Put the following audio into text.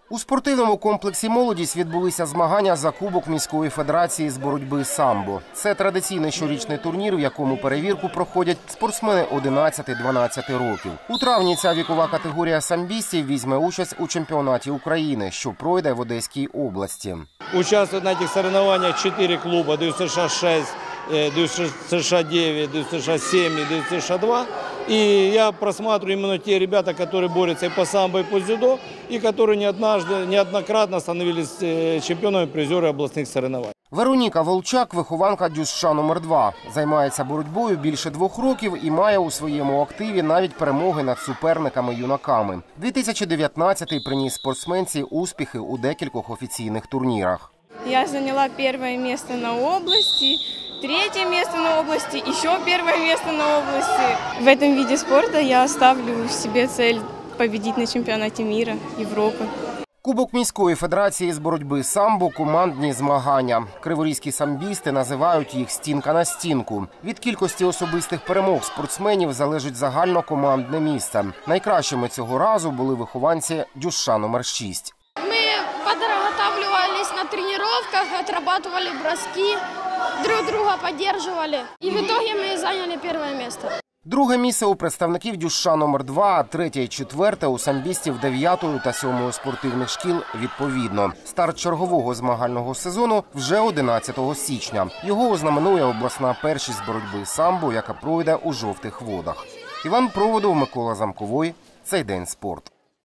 У спортивному комплексі «Молодість» відбулися змагання за Кубок міської федерації з боротьби самбо. Це традиційний щорічний турнір, в якому перевірку проходять спортсмени 11-12 років. У травні ця вікова категорія самбістів візьме участь у чемпіонаті України, що пройде в Одеській області. Участвують на цих соревнованиях 4 клуби – ДЮСШ-6, ДЮСШ-9, ДЮСШ-7 и ДЮСШ-2. И я просматриваю именно те ребята, которые борются и по самбо, и по дзюдо, и которые неоднократно становились чемпионами и призерами областных соревнований. Вероніка Волчак – вихованка ДЮСШ номер 2. Займається боротьбою більше 2 років і має у своєму активі навіть перемоги над суперниками-юнаками. 2019-й приніс спортсменці успіхи у декількох офіційних турнірах. Я зайняла перше місце на області, третє місце на області, ще перше місце на області. В цьому виді спорту я ставлю собі ціль победити на чемпіонаті світу, Європи. Кубок міської федерації з боротьби самбо – командні змагання. Криворізькі самбісти називають їх «стінка на стінку». Від кількості особистих перемог спортсменів залежить загальнокомандне місце. Найкращими цього разу були вихованці ДЮСШ номер 6. Подготавливались на тренировках, отрабатывали броски, друг друга поддерживали. И в итоге мы заняли первое место. Друге місце у представників ДЮСШ номер 2, а третє і четверте у самбістів 9-ї та 7-ї спортивних шкіл відповідно. Старт чергового змагального сезону вже 11 січня. Його ознаменує обласна першість з боротьби самбо, яка пройде у Жовтих Водах. Іван Проводов, Микола Замковой. Цей день спорт.